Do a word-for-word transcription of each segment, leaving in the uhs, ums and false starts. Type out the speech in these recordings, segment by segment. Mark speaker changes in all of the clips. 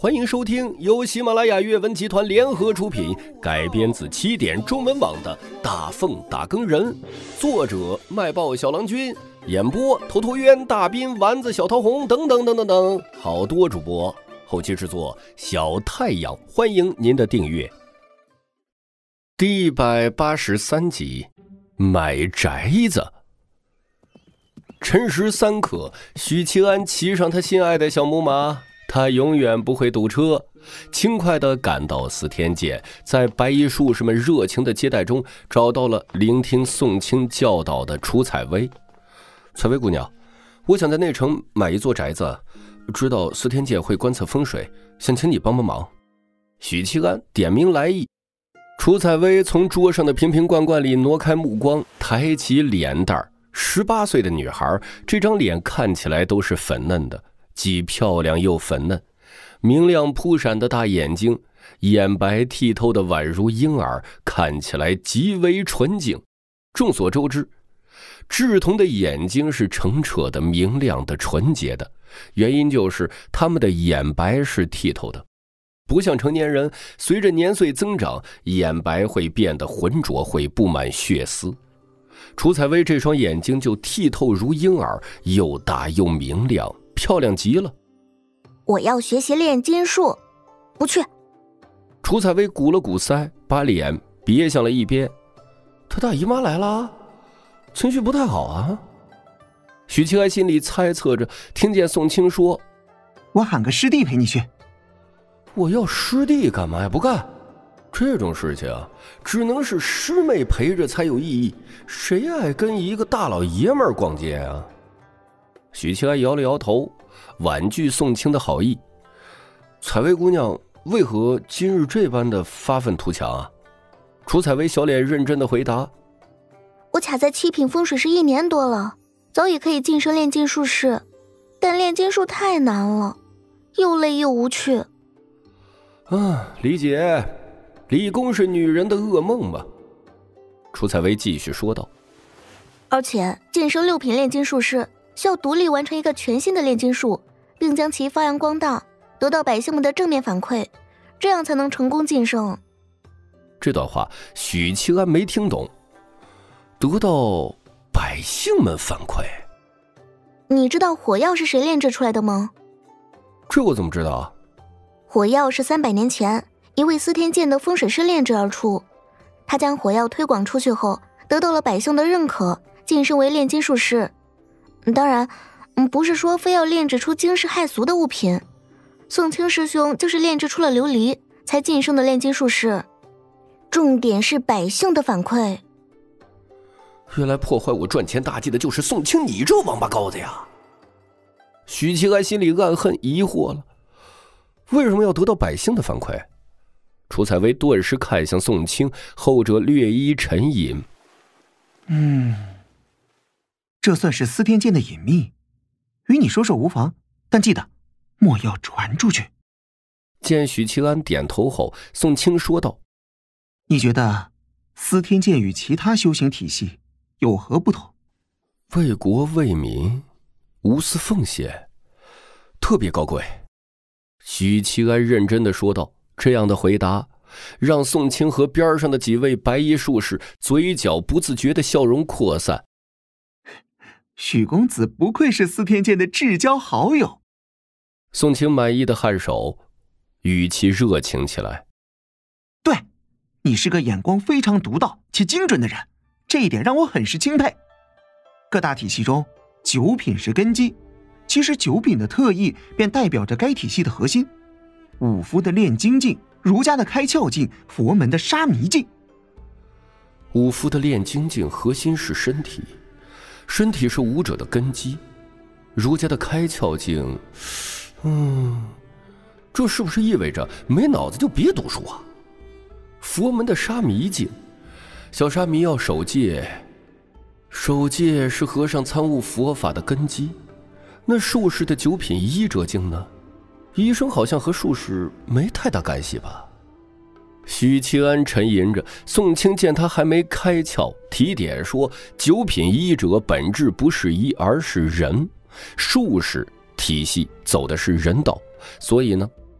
Speaker 1: 欢迎收听由喜马拉雅阅文集团联合出品，改编自起点中文网的《大奉打更人》，作者卖报小郎君，演播头陀渊、大斌、丸子、小桃红等等等等等，好多主播。后期制作小太阳，欢迎您的订阅。第一百八十三集，买宅子。辰时三刻，许七安骑上他心爱的小母马。他永远不会堵车，轻快地赶到司天监，在白衣术士们热情的接待中，找到了聆听宋清教导的楚采薇。采薇姑娘，我想在内城买一座宅子，知道司天监会观测风水，想请你帮帮忙。许七安点明来意。楚采薇从桌上的瓶瓶罐罐里挪开目光，抬起脸蛋儿。十八岁的女孩，这张脸看起来都是粉嫩的，既漂亮又粉嫩，明亮扑闪的大眼睛，眼白剔透的宛如婴儿，看起来极为纯净。众所周知，稚童的眼睛是澄澈的、明亮的、纯洁的，原因就是他们的眼白是剔透的，不像成年人，随着年岁增长，眼白会变得浑浊，会布满血丝。楚采薇这双眼睛就剔透如婴儿，又大又明亮，漂亮极了。
Speaker 2: 我要学习炼金术，不去。
Speaker 1: 楚采薇鼓了鼓腮，把脸别向了一边。她大姨妈来了，情绪不太好啊。许七安心里猜测着，听见宋清说：“
Speaker 3: 我喊个师弟陪你去。”
Speaker 1: 我要师弟干嘛呀？不干。这种事情啊，只能是师妹陪着才有意义，谁爱跟一个大老爷们儿逛街啊？许七安摇了摇头，婉拒宋清的好意。采薇姑娘为何今日这般的发愤图强啊？楚采薇小脸认真的回答：
Speaker 2: 我卡在七品风水师一年多了，早已可以晋升炼金术士，但炼金术太难了，又累又无趣。
Speaker 1: 啊，理解，理工是女人的噩梦吧？楚采薇继续说道。
Speaker 2: 而且晋升六品炼金术士需要独立完成一个全新的炼金术，并将其发扬光大，得到百姓们的正面反馈，这样才能成功晋升。
Speaker 1: 这段话许七安没听懂。得到百姓们反馈？
Speaker 2: 你知道火药是谁炼制出来的吗？
Speaker 1: 这我怎么知道啊？
Speaker 2: 火药是三百年前一位司天监的风水师炼制而出，他将火药推广出去后，得到了百姓的认可，晋升为炼金术士。当然，不是说非要炼制出惊世骇俗的物品。宋清师兄就是炼制出了琉璃，才晋升的炼金术士。重点是百姓的反馈。
Speaker 1: 原来破坏我赚钱大计的就是宋清你这王八羔子呀！许七安心里暗恨疑惑了，为什么要得到百姓的反馈？楚采薇顿时看向宋清，后者略一沉吟。
Speaker 3: 嗯，这算是司天监的隐秘，与你说说无妨，但记得莫要传出去。
Speaker 1: 见许七安点头后，宋清说道：
Speaker 3: 你觉得司天监与其他修行体系有何不同？
Speaker 1: 为国为民，无私奉献，特别高贵。许七安认真地说道，这样的回答让宋清和边上的几位白衣术士嘴角不自觉的笑容扩散。
Speaker 3: 许公子不愧是司天监的至交好友。
Speaker 1: 宋清满意的颔首，语气热情起来。
Speaker 3: 对，你是个眼光非常独到且精准的人，这一点让我很是钦佩。各大体系中，九品是根基，其实九品的特异便代表着该体系的核心。五夫的炼金境，儒家的开窍境，佛门的沙弥境。
Speaker 1: 五夫的炼金境核心是身体，身体是武者的根基。儒家的开窍境，嗯，这是不是意味着没脑子就别读书啊？佛门的沙弥境，小沙弥要守戒，守戒是和尚参悟佛法的根基。那术士的九品医者境呢？医生好像和术士没太大干系吧？许七安沉吟着，宋清见他还没开窍，提点说：九品医者本质不是医，而是人。术士体系走的是人道，所以呢，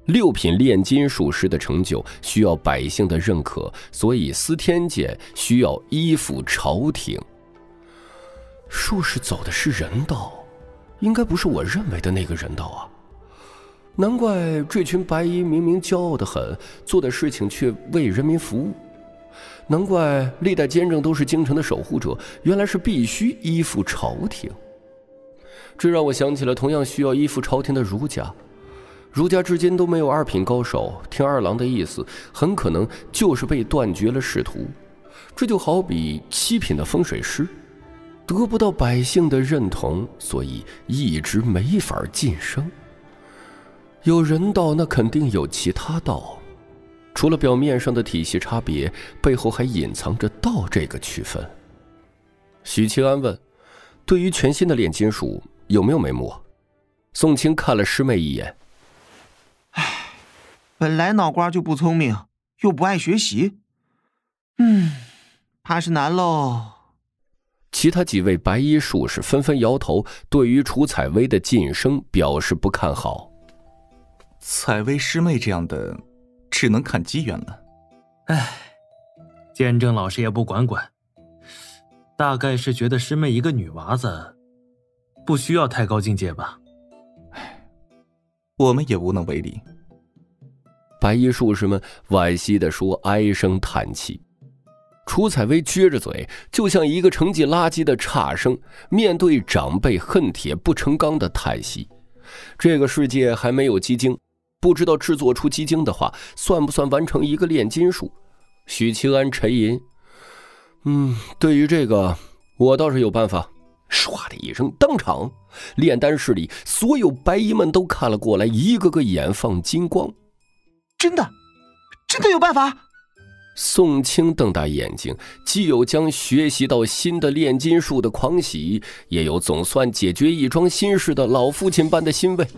Speaker 1: 六品炼金术师的成就需要百姓的认可，所以司天监需要依附朝廷。术士走的是人道，应该不是我认为的那个人道啊。难怪这群白衣明明骄傲得很，做的事情却为人民服务。难怪历代监正都是京城的守护者，原来是必须依附朝廷。这让我想起了同样需要依附朝廷的儒家。儒家至今都没有二品高手，听二郎的意思，很可能就是被断绝了仕途。这就好比七品的风水师，得不到百姓的认同，所以一直没法晋升。有人道，那肯定有其他道，除了表面上的体系差别，背后还隐藏着道这个区分。许七安问：对于全新的炼金术有没有眉目？宋清看了师妹一眼。
Speaker 3: 唉，本来脑瓜就不聪明，又不爱学习，嗯，怕是难喽。
Speaker 1: 其他几位白衣术士纷纷摇头，对于楚采薇的晋升表示不看好。
Speaker 4: 采薇师妹这样的，只能看机缘了。
Speaker 5: 唉，监正老师也不管管，大概是觉得师妹一个女娃子，不需要太高境界吧。
Speaker 4: 唉，我们也无能为力。
Speaker 1: 白衣术士们惋惜地说，唉声叹气。楚采薇撅着嘴，就像一个盛进垃圾的差生，面对长辈恨铁不成钢的叹息。这个世界还没有鸡精，不知道制作出鸡精的话，算不算完成一个炼金术？许七安沉吟，嗯，对于这个，我倒是有办法。唰的一声，当场，炼丹室里所有白衣们都看了过来，一个个眼放金光。
Speaker 3: 真的，真的有办法！
Speaker 1: 宋清瞪大眼睛，既有将学习到新的炼金术的狂喜，也有总算解决一桩心事的老父亲般的欣慰。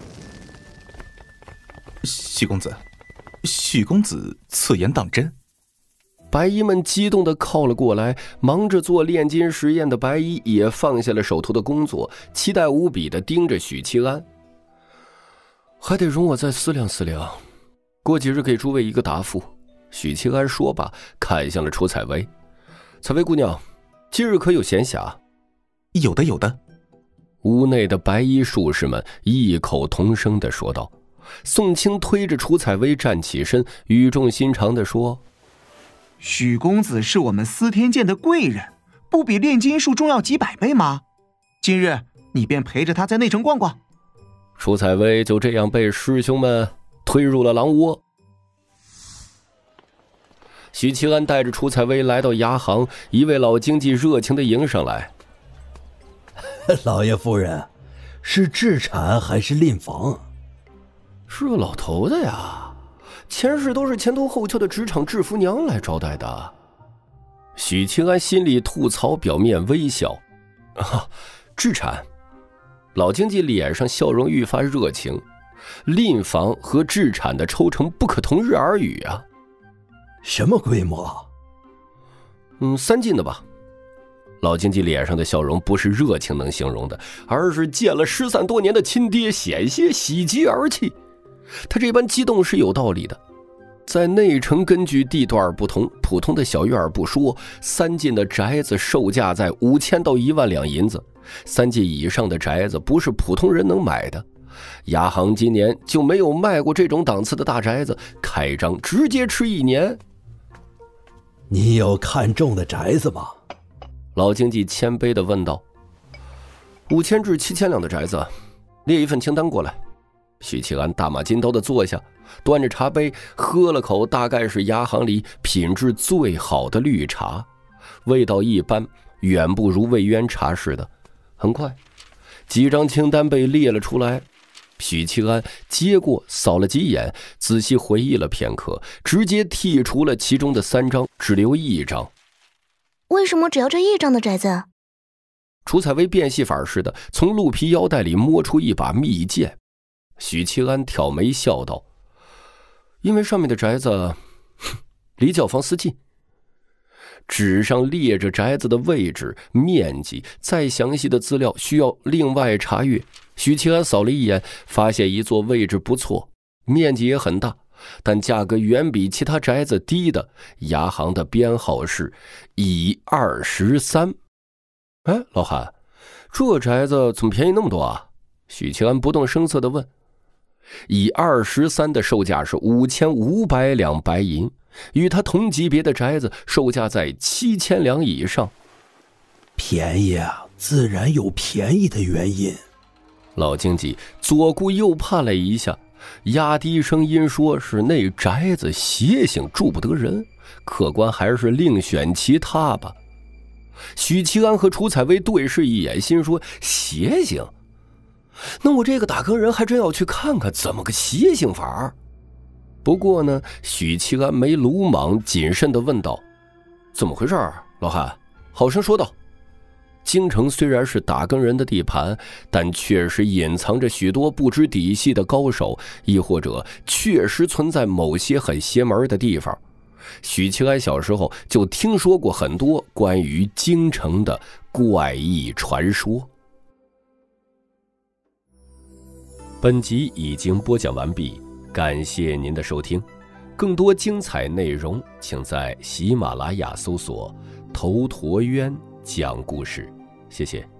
Speaker 4: 许公子，许公子此言当真？
Speaker 1: 白衣们激动地靠了过来，忙着做炼金实验的白衣也放下了手头的工作，期待无比地盯着许七安。还得容我再思量思量，过几日给诸位一个答复。许七安说罢，看向了楚采薇。采薇姑娘，今日可有闲暇？
Speaker 4: 有的有的。
Speaker 1: 屋内的白衣术士们异口同声地说道。宋清推着楚采薇站起身，语重心长地说：
Speaker 3: 许公子是我们司天监的贵人，不比炼金术重要几百倍吗？今日你便陪着他在内城逛逛。
Speaker 1: 楚采薇就这样被师兄们推入了狼窝。许七安带着楚采薇来到衙行，一位老经济热情地迎上来。
Speaker 6: 老爷夫人，是制产还是赁房？
Speaker 1: 是个老头子呀，前世都是前凸后翘的职场制服娘来招待的。许七安心里吐槽，表面微笑。啊，制产。老经济脸上笑容愈发热情。赁房和制产的抽成不可同日而语啊。
Speaker 6: 什么规模？
Speaker 1: 嗯，三进的吧。老经济脸上的笑容不是热情能形容的，而是见了失散多年的亲爹，险些喜极而泣。他这般激动是有道理的。在内城，根据地段不同，普通的小院不说，三进的宅子售价在五千到一万两银子，三进以上的宅子不是普通人能买的。衙行今年就没有卖过这种档次的大宅子，开张直接吃一年。
Speaker 6: 你有看中的宅子吗？
Speaker 1: 老经济谦卑地问道。五千至七千两的宅子，列一份清单过来。许七安大马金刀地坐下，端着茶杯喝了口大概是衙行里品质最好的绿茶，味道一般，远不如味渊茶似的。很快，几张清单被列了出来。许七安接过扫了几眼，仔细回忆了片刻，直接剔除了其中的三张，只留一张。
Speaker 2: 为什么只要这一张的宅子？
Speaker 1: 楚采薇变戏法似的从鹿皮腰带里摸出一把密剑。许七安挑眉笑道：因为上面的宅子离教坊司近。纸上列着宅子的位置、面积，再详细的资料需要另外查阅。许七安扫了一眼，发现一座位置不错， 面积也很大，但价格远比其他宅子低的。押行的编号是乙二十三。哎，老汉，这宅子怎么便宜那么多啊？许七安不动声色地问。乙二十三的售价是五千五百两白银，与他同级别的宅子售价在七千两以上。
Speaker 6: 便宜啊，自然有便宜的原因。
Speaker 1: 老经济左顾右盼了一下，压低声音说：“是那宅子邪性，住不得人，客官还是另选其他吧。”许七安和楚采薇对视一眼，心说：“邪性？那我这个打更人还真要去看看怎么个邪性法。”不过呢，许七安没鲁莽，谨慎地问道：“怎么回事？老汉？”好生说道。京城虽然是打更人的地盘，但确实隐藏着许多不知底细的高手，亦或者确实存在某些很邪门的地方。许七安小时候就听说过很多关于京城的怪异传说。本集已经播讲完毕，感谢您的收听。更多精彩内容，请在喜马拉雅搜索“头陀渊讲故事”。谢谢。